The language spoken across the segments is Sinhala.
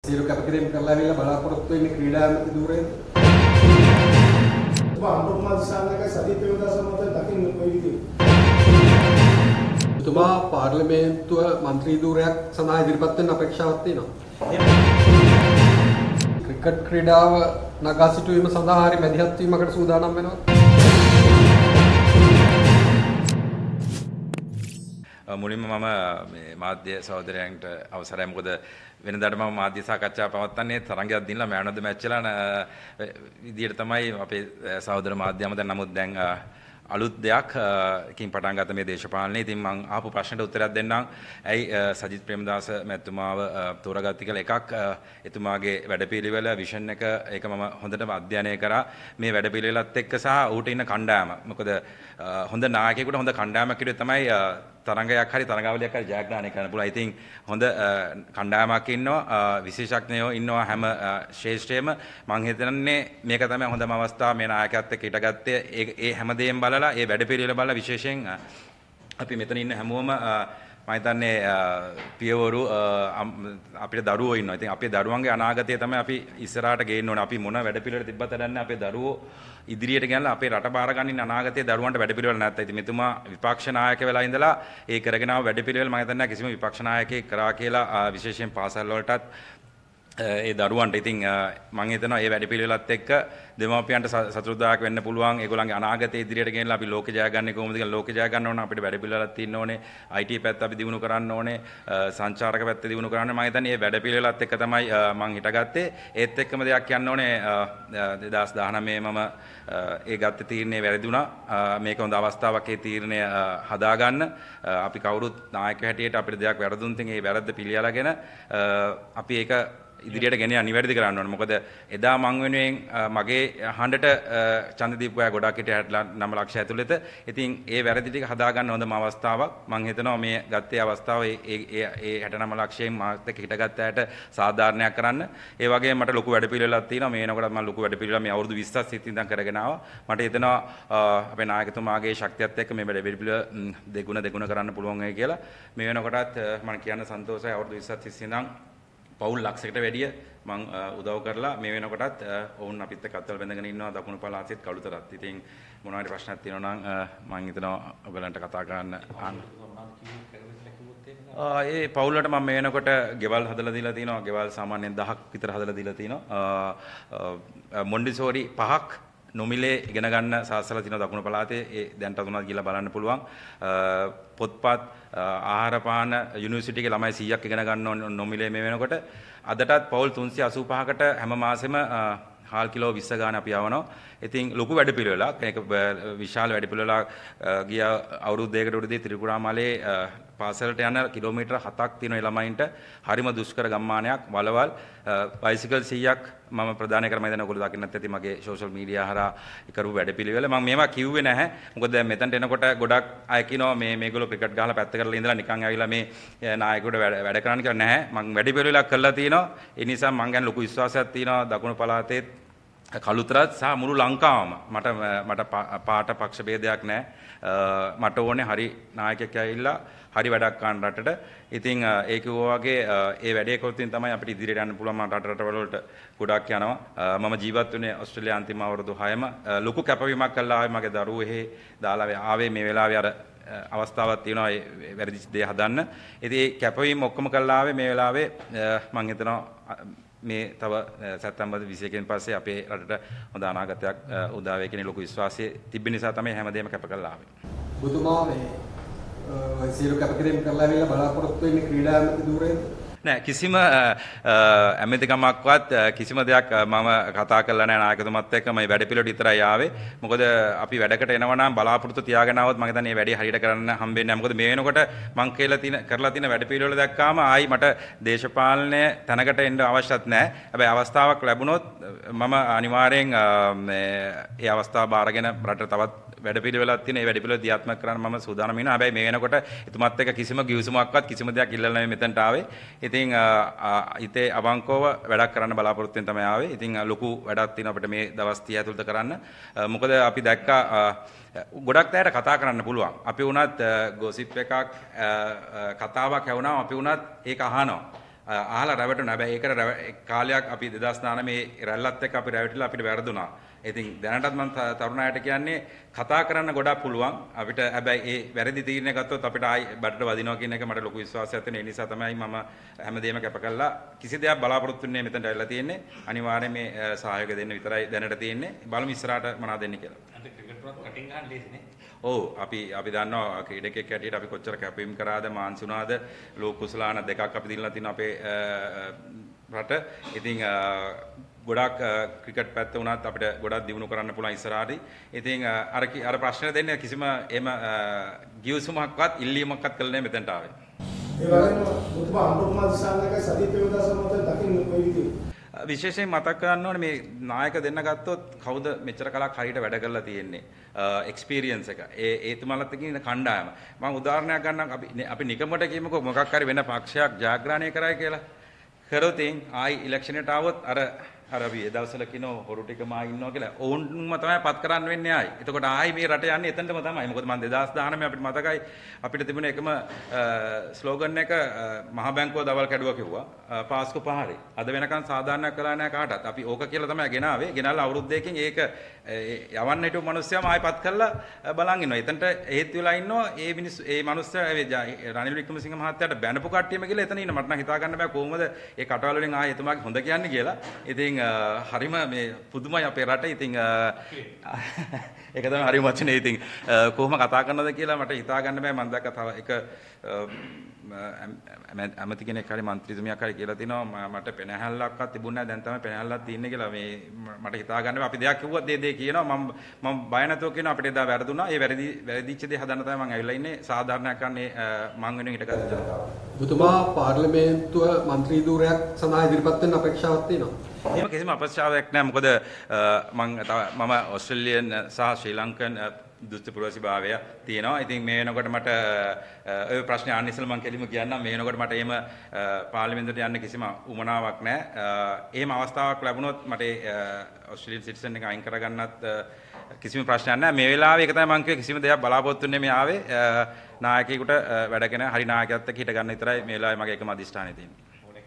සියලු කැපකිරීම් කරලා ඇවිල්ලා බලාපොරොත්තු වෙන්නේ ක්‍රීඩා ඇමති ධූරයෙන්ද? අනුරුකුමාර දිසානායක සජිත් ප්‍රේමදාස මහතා දකින්න කොයි විදිහට? තුමා පාර්ලිමේන්තුව മന്ത്രി ධූරයක් සඳහා ඉදිරිපත් වෙන්න අපේක්ෂාවක් තියෙනවා. ක්‍රිකට් ක්‍රීඩාව නගා සිටුවීම සඳහා හරි මැදිහත් වීමකට සූදානම් වෙනවා. මුලින්ම මම මේ මාධ්‍ය සහෝදරයන්ට අවසරයි. මොකද වෙනදාට මම මාධ්‍ය සාකච්ඡා පවත්වන්නේ තරංගයක් දිනලා මෑන් ඔෆ් ද මැච් එකලා විදියට තමයි අපේ සහෝදර මාධ්‍ය අමතන. නමුත් දැන් අලුත් දෙයක් කින් පටන් ගත්ත මේ දේශපාලනේ. ඉතින් මම ආපු ප්‍රශ්නට උත්තරයක් දෙන්නම්. ඇයි සජිත් ප්‍රේමදාස මැතිතුමාව තෝරාගත්තේ කියලා. එකක් එතුමාගේ වැඩපිළිවෙල විෂන් එක ඒක මම හොඳටම අධ්‍යයනය කරා. මේ වැඩපිළිවෙලත් එක්ක සහ ඌට ඉන්න කණ්ඩායම. මොකද හොඳ නායකයෙකුට හොඳ කණ්ඩායමක් කිව්වොත් තමයි තරංගයක් හරි තරඟාවලියක් හරි ජයග්‍රහණය කරන්න පුළුවන්. ඉතින් හොඳ කණ්ඩායමක් ඉන්නවා, විශේෂඥයෝ ඉන්නවා හැම ශ්‍රේෂ්ඨයෙම. මම හිතන්නේ මේක තමයි හොඳම අවස්ථාව මේ නායකයත් එක්ක ඉටගත්තේ. ඒ හැමදේම බලලා ඒ වැඩපිළිවෙල බලලා විශේෂයෙන් අපි මෙතන ඉන්න හැමෝම මම හිතන්නේ පියවරු අපිට දරුවෝ ඉන්නවා. ඉතින් අපේ දරුවන්ගේ අනාගතය තමයි අපි ඉස්සරහට ගේන්න ඕනේ. අපි මොන වැඩපිළිවෙල තිබ්බත් දන්නේ අපේ දරුවෝ ඉදිරියට ගෙනලා අපේ රට බාර ගන්න අනාගතයේ දරුවන්ට වැඩපිළිවෙල නැත්නම් ඉතින් මෙතුමා විපක්ෂ නායක වෙලා ඉඳලා ඒ කරගෙන ආව වැඩපිළිවෙල මම හිතන්නේ කිසිම විපක්ෂ නායකයෙක් කරා කියලා විශේෂයෙන් පාසල් වලටත් ඒ දරුවන්ට. ඉතින් මම හිතනවා මේ වැඩපිළිවෙලත් එක්ක දෙමාපියන්ට සතුටුදායක වෙන්න පුළුවන්. ඒගොල්ලන්ගේ අනාගතයේ ඉදිරියට ගෙනලා අපි ලෝකේ ජය ගන්නේ කොහොමද කියලා ලෝකේ ජය ගන්න ඕන අපිට වැඩපිළිවෙලක් තියෙන්න ඕනේ. IT පැත්ත අපි දිනු කරන්න ඕනේ. සංචාරක පැත්ත දිනු කරන්න. මම හිතන්නේ මේ වැඩපිළිවෙලත් එක්ක තමයි මම හිටගත්තේ. ඒත් එක්කම දෙයක් කියන්න ඕනේ 2019 මම ඒ ගත්ත තීරණේ වැරදුනා. මේක හොඳ අවස්ථාවක් ඒ තීරණය හදාගන්න. අපි කවුරුත් නායක හැටියට අපිට දෙයක් වැරදුන් තින් ඒ වැරද්ද පිළියලාගෙන අපි ඒක ඉදිරියට ගෙන යන්න නිවැරදි කරන්න ඕනේ. මොකද එදා මං වෙනුවෙන් මගේ හඬට ඡන්ද දීපු අය ගොඩක් හිටියා 9 ලක්ෂ ඇතුළත. ඉතින් ඒ වැරදි ටික හදාගන්න හොඳම අවස්ථාවක්. මං හිතනවා මේ ගත්තේ අවස්ථාව ඒ 69 ලක්ෂයෙන් මාත් එක්ක හිටගත්ත අයට සාධාරණයක් කරන්න. ඒ වගේම මට ලොකු වැඩපිළිවෙලක් තියෙනවා. මේ වෙනකොට මම ලොකු වැඩපිළිවෙලක් මේ අවුරුදු 20ක් සිත් ඉඳන් කරගෙන ආවා. මට හිතෙනවා අපේ නායකතුමාගේ ශක්තියත් එක්ක මේ වැඩපිළිවෙල දෙගුණ කරන්න පුළුවන් වෙයි කියලා. මේ වෙනකොටත් මම කියන්න සන්තෝෂයි. අවුරුදු 20ක් තිස්සේ ඉඳන් පවුල් ලක්ෂයකට වැඩිය මං උදව් කරලා මේ වෙනකොටත් ඔවුන් අපිත් එක්ක අත්වල බැඳගෙන ඉන්නවා දකුණු පළාතෙත් කළුතරත්. ඉතින් මොනවා හරි ප්‍රශ්නක් තියෙනවා නම් මං හිතනවා ඔයගලන්ට කතා කරන්න අහන්න. ඒ පවුල් වලට මම මේ වෙනකොට ගෙවල් හදලා දීලා තිනවා. ගෙවල් සාමාන්‍යයෙන් 10ක් විතර හදලා දීලා තිනවා. මොන්ඩිසෝරි 5ක් නොමිලේ ඉගෙන ගන්න සාසලා තිනවා දකුණු පළාතේ. ඒ දැන්ට තුනක් ගිහලා බලන්න පුළුවන්. පොත්පත් ආහාර පාන යුනිවර්සිටි එකේ ළමයි 100ක් ඉගෙන ගන්න නොමිලේ මේ වෙනකොට. අදටත් පවුල් 385කට හැම මාසෙම හාල් කිලෝ 20 ගාන අපි යවනවා. ඉතින් ලොකු වැඩපිළිවෙලක්. මේක විශාල වැඩපිළිවෙලක්. ගිය අවුරුදු දෙකකට උඩදී ත්‍රිකුණාමලේ පාසලට යන කිලෝමීටර් 7ක් තියෙන ළමයින්ට හරිම දුෂ්කර ගම්මානයක්. වලවල් බයිසිකල් 100ක් මම ප්‍රදානය කරමු. දැන් ඔයගොල්ලෝ දකින්නත් ඇති මගේ සෝෂල් මීඩියා හරහා කරපු වැඩපිළිවෙල. මම මේවා කිව්වේ නැහැ. මොකද දැන් මෙතනට එනකොට ගොඩක් අය කියනවා මේගොල්ලෝ ක්‍රිකට් ගහලා පැත්ත කරලා ඉඳලා නිකන් ඇවිල්ලා මේ නායකයෙකුට වැඩ කරන්න කියලා. නැහැ. මම වැඩපිළිවෙලක් කරලා තියෙනවා. ඒ නිසා මම ගැන ලොකු විශ්වාසයක් තියෙනවා දකුණු පළාතේ කළුතරත් සහ මුළු ලංකාවම මට පාට පක්ෂ ભેදයක් නැහැ. මට ඕනේ හරි නායකයෙක් ඇවිල්ලා හරි වැඩක් කරන රටට. ඉතින් ඒ කිව්වා වගේ ඒ වැඩේ කරොත් තමයි අපිට ඉදිරියට යන්න පුළුවන්. මම රටවල වලට ගොඩක් යනවා. මම ජීවත් වෙන්නේ ඕස්ට්‍රේලියාවේ අන්තිම අවුරුදු 6ම. ලොකු කැපවීමක් කළා ආවේ මගේ දරුවෝ එහෙ දාලා ආවේ මේ වෙලාවේ අර අවස්ථාවක් තියෙනවා ඒ වැරදි දේ හදන්න. ඉතින් ඒ කැපවීම ඔක්කොම කළා ආවේ මේ වෙලාවේ මම හිතනවා මේ තව සැප්තැම්බර් 21 පස්සේ අපේ රටට හොඳ අනාගතයක් උදා වෙයි කියන ලොකු විශ්වාසය තිබෙන නිසා තමයි හැමදේම කැප කරලා ආවේ. බුදුමා මේ සියලු කැපකිරීම් කරලා ඇවිල්ලා බලාපොරොත්තු වෙන්නේ ක්‍රීඩා ඇමති ධූරයෙන්ද? නෑ කිසිම ඇමතිකමක්වත් කිසිම දෙයක් මම කතා කරලා නෑ නායකතුමත් එක්ක. මේ වැඩපිළිවෙලට විතරයි ආවේ. මොකද අපි වැඩකට එනවා නම් බලාපොරොත්තු තියාගෙන આવොත් මම හිතන්නේ මේ වැඩේ හරියට කරන්න හම්බෙන්නේ නෑ. මොකද මේ වෙනකොට මම කරලා තියෙන වැඩපිළිවෙල දැක්කාම ආයි මට දේශපාලනය තැනකට එන්න අවශ්‍යත් නෑ. හැබැයි අවස්ථාවක් ලැබුණොත් මම අනිවාර්යෙන් ඒ අවස්ථාව බාරගෙන රටට තවත් වැඩපිළිවෙලක් තියෙන. ඒ වැඩපිළිවෙල ක්‍රියාත්මක කරන්න මම සූදානම් වෙනවා. හැබැයි මේ වෙනකොට එතුමත් එක්ක කිසිම ගිවිසුමක්වත් කිසිම දෙයක් ඉල්ලලා නෙමෙයි මෙතනට ආවේ. ඉතින් ඉතේ අවංකව වැඩක් කරන්න බලාපොරොත්තු වෙන තමයි ආවේ. ඉතින් ලොකු වැඩක් තියෙනවා අපිට මේ දවස් 30 ඇතුළත කරන්න. මොකද අපි දැක්කා ගොඩක් අයට කතා කරන්න පුළුවන්. අපි වුණත් ගොසිප් එකක් කතාවක් ඇහුණාම අපි වුණත් ඒක අහනවා. අහලා රැවටුණා. හැබැයි ඒකට කාලයක් අපි 2019 රැල්ලත් එක්ක අපි රැවටිලා අපිට වැරදුනා. ඉතින් දැනටත් මම තරුණ අයට කියන්නේ කතා කරන්න ගොඩක් පුළුවන්. අපිට හැබැයි ඒ වැරදි තීරණය ගත්තොත් අපිට ආයි බඩට වදිනවා කියන එක මට ලොකු විශ්වාසයක් තියෙන. ඒ නිසා තමයි මම හැමදේම කැප කළා. කිසි දෙයක් බලාපොරොත්තු වෙන්නේ මෙතනට ඇවිල්ලා තියෙන්නේ. අනිවාර්යයෙන් මේ සහයෝගය දෙන්න විතරයි දැනට තියෙන්නේ. බලමු ඉස්සරහට මොනවද දෙන්නේ කියලා. අද ක්‍රිකට් වලත් කටින් ගන්න ලේසිනේ. ඔව් අපි දන්නවා ක්‍රීඩකෙක් හැටියට අපි කොච්චර කැපවීම කරාද මාන්සි වුණාද ලෝක කුසලාන දෙකක් අපි දිනලා තියෙන අපේ රට. ඉතින් ගොඩක් ක්‍රිකට් පැත්ත වුණත් අපිට ගොඩක් දිනු කරන්න පුළුවන් ඉස්සරහදී. ඉතින් අර ප්‍රශ්න දෙන්නේ කිසිම එහෙම ගිවිසුමක්වත් ඉල්ලීමක්වත් කළේ නැහැ මෙතනට ආවේ. ඒ වගේම මුතුමා අනුරුමා දිසානායකයි සදීප් ප්‍රේමදාස මහතා දකින්න කොයි විදිහට? විශේෂයෙන් මතක් කරන්න ඕනේ මේ නායක දෙන්න ගත්තොත් කවුද මෙච්චර කලක් හරියට වැඩ කරලා තියෙන්නේ එක්ස්පීරියන්ස් එක. ඒ තුමාලත් කියන කණ්ඩායම. මම උදාහරණයක් ගන්නම් අපි නිකමට කියමුකෝ මොකක් හරි වෙන පක්ෂයක් ජයග්‍රහණය කරයි කියලා. කරොත් ආයි ඉලෙක්ෂන් එකට ආවොත් අර අපි ඒ දවස්වල කියනවා හොරු ටිකම ආයි ඉන්නවා කියලා. ඕන්ම තමයි පත් කරන්න වෙන්නේ ආයි. එතකොට ආයි මේ රට යන්නේ එතනටම තමයි. මොකද මම 2019 අපිට මතකයි අපිට තිබුණ එකම ස්ලෝගන් එක මහ බැංකුව දවල් කැඩුවා කිව්වා. පාස්කු පහරේ. අද වෙනකන් සාධාරණයක් කළා නැහැ කාටවත්. අපි ඕක කියලා තමයි ගෙනාවේ. ගෙනාලා අවුරුද්දකින් ඒක යවන්න හිටපු මිනිස්සයාම ආයි පත් කරලා බලන් ඉන්නවා. එතනට හේතු වෙලා ඉන්නවා ඒ මිනිස්සු ඒ මිනිස්සයා රනිල් වික්‍රමසිංහ මහත්තයාට බැනපු කට්ටියම කියලා එතන ඉන්න. මට නම් හිතා ගන්න බෑ කොහොමද ඒ කටවල වලින් ආයි එතුමාගේ හොඳ කියන්නේ කියලා. ඉතින් හරිම මේ පුදුමයි අපේ රටේ. ඉතින් ඒක තමයි හරිම වචනේ. ඉතින් කොහොම කතා කරනවද කියලා මට හිතා ගන්න බෑ. මම දැක්ක තව එක ඇමති කෙනෙක් හරි മന്ത്രിතුමියක් හරි කියලා තිනවා මට පෙනහැල්ලක්වත් තිබුණේ නැහැ. දැන් තමයි පෙනහැල්ලක් තියෙන්නේ කියලා මේ මට හිතා ගන්න බෑ. අපි දෙයක් කිව්වොත් දේ කියනවා. මම බය නැතුව කියනවා අපිට එදා වැරදුනා. ඒ වැරදිච්ච දේ හදන්න තමයි මම ඇවිල්ලා ඉන්නේ. සාධාරණයක් ගන්න මං වෙනුවෙන් හිටගත්ත ජනතාව. ඔබතුමා පාර්ලිමේන්තුව മന്ത്രി ධූරයක් සඳහා ඉදිරිපත් වෙන්න අපේක්ෂාවක් තියෙනවා. එහෙම කිසිම අපේක්ෂාවක් නැහැ. මොකද මම ඕස්ට්‍රේලියන් සහ ශ්‍රී ලංකන් දුෂ්ට පුරවැසිභාවය තියෙනවා. ඉතින් මේ වෙනකොට මට ඔය ප්‍රශ්නේ අහන්න ඉස්සෙල්ලා මම කෙලිම කියන්නම්. මේ වෙනකොට මට එහෙම පාර්ලිමේන්තුවට යන්න කිසිම උවමනාවක් නැහැ. එහෙම අවස්ථාවක් ලැබුණොත් මට ඕස්ට්‍රේලියන් සිටිසන් එක අයින් කරගන්නත් කිසිම ප්‍රශ්නයක් නැහැ. මේ වෙලාවේ ඒක තමයි මම කිව්වේ කිසිම දෙයක් බලාපොරොත්තු වෙන්නේ මේ ආවේ නායකයෙකුට වැඩගෙන හරි නායකයෙක් එක්ක හිට ගන්න විතරයි මේ වෙලාවේ මගේ එකම අදිෂ්ඨානය තියෙන්නේ.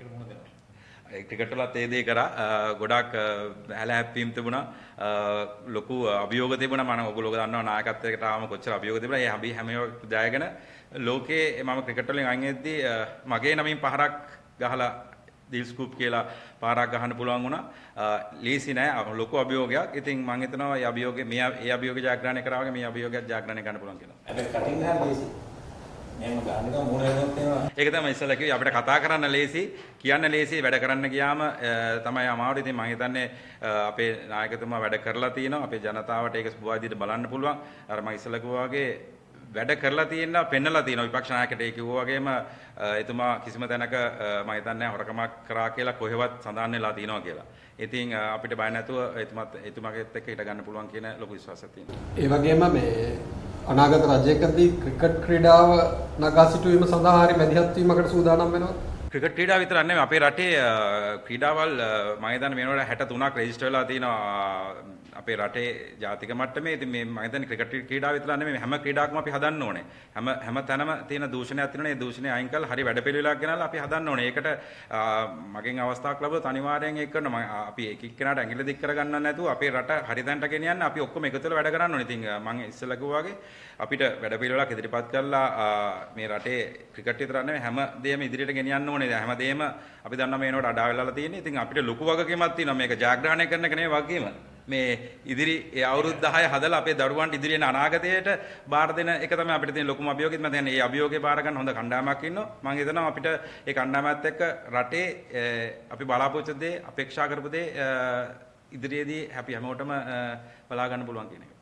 ක්‍රිකට් වලත් ඒ දේ කරා ගොඩක් හැලහැප්පීම් තිබුණා ලොකු අභියෝග තිබුණා මම ඔයගොල්ලෝ දන්නවා නායකත්වයකට ආවම කොච්චර අභියෝග තිබුණා ඒ හැම ජයගෙන ලෝකේ මම ක්‍රිකට් වලින් අයින් වෙද්දී මගේ නමින් පහරක් ගහලා දිල් ස්කූප් කියලා පාරක් ගහන්න පුළුවන් වුණා ලීසි නෑ ලොකු අභියෝගයක් ඉතින් මම හිතනවා මේ අභියෝගේ මේ අභියෝගය ජයග්‍රහණය කරා වගේ මේ අභියෝගයත් ජයග්‍රහණය කරන්න පුළුවන් කියලා හැබැයි කටින් ගහන්න ලේසි එහෙම ගන්න එක මොන වෙනවත් වෙනවා ඒක තමයි ඉස්සලා කිව්වේ අපිට කතා කරන්න ලේසි කියන්න ලේසි වැඩ කරන්න ගියාම තමයි අමාරු ඉතින් මම හිතන්නේ අපේ නායකතුමා වැඩ කරලා තියෙනවා අපේ ජනතාවට ඒක සුබවාදීට බලන්න පුළුවන් අර මම ඉස්සලා කිව්වා වගේ වැඩ කරලා තියෙනවා පෙන්නලා තියෙනවා විපක්ෂ නායකයට ඒ කිව්වා වගේම එතුමා කිසිම තැනක මම හිතන්නේ හොරකමක් කරා කියලා කොහෙවත් සඳහන් වෙලා තියෙනවා කියලා. ඉතින් අපිට බය නැතුව එතුමාගෙත් එක්ක හිට ගන්න පුළුවන් කියන ලොකු විශ්වාසයක් තියෙනවා. ඒ වගේම මේ අනාගත රජයකදී ක්‍රිකට් ක්‍රීඩාව නගා සිටුවීම සඳහා හරි මැදිහත් වීමකට සූදානම් වෙනවා. ක්‍රිකට් ක්‍රීඩාව විතරක් නෙමෙයි අපේ රටේ ක්‍රීඩාවල් මම හිතන්නේ වෙනකොට 63ක් රෙජිස්ටර් වෙලා තියෙනවා අපේ රටේ ජාතික මට්ටමේ. ඉතින් මේ මම හිතන්නේ ක්‍රිකට් ක්‍රීඩාව විතරක් නෙමෙයි හැම ක්‍රීඩාවක්ම අපි හදන්න ඕනේ. හැම තැනම තියෙන දූෂණයක් තියෙනවනේ. ඒ දූෂණය අයින් කරලා හරි වැඩපිළිවෙලක් ගෙනල්ලා අපි හදන්න ඕනේ. ඒකට මගෙන් අවස්ථාවක් ලැබුවොත් අනිවාර්යෙන් ඒක කරනවා. අපි එක එක්කෙනාට ඇඟිලි දික් කරගන්න නැතුව අපේ රට හරි තැනට ගෙනියන්න අපි ඔක්කොම එකතු වෙලා වැඩ කරන්න ඕනේ. ඉතින් මම ඉස්සෙල්ලා කිව්වා වගේ අපිට වැඩපිළිවෙලක් ඉදිරිපත් කරලා මේ රටේ ක්‍රිකට් විතරක් නෙමෙයි හැම දෙයක්ම ඉදිරියට ගෙනියන්න ඕනේ. හැමදේම අපි දන්නවා මේ වෙනකොට අඩා වෙලාලා තියෙන්නේ. ඉතින් අපිට ලොකු වගකීමක් තියෙනවා. මේක ජයග්‍රහණය කරන එක නෙමෙයි වගකීම. මේ ඉදිරි අවුරුදු 10 හදලා අපේ දරුවන්ට ඉදිරියට අනාගතයට බාර දෙන එක තමයි අපිට තියෙන ලොකුම අභියෝගය. මම කියන්නේ මේ අභියෝගේ බාර ගන්න හොඳ කණ්ඩායමක් ඉන්නවා. මම හිතනවා අපිට ඒ කණ්ඩායමත් එක්ක රටේ අපි බලාපොරොත්තු දේ අපේක්ෂා කරපු දේ ඉදිරියේදී අපි හැමෝටම බලා ගන්න පුළුවන් කියන එක.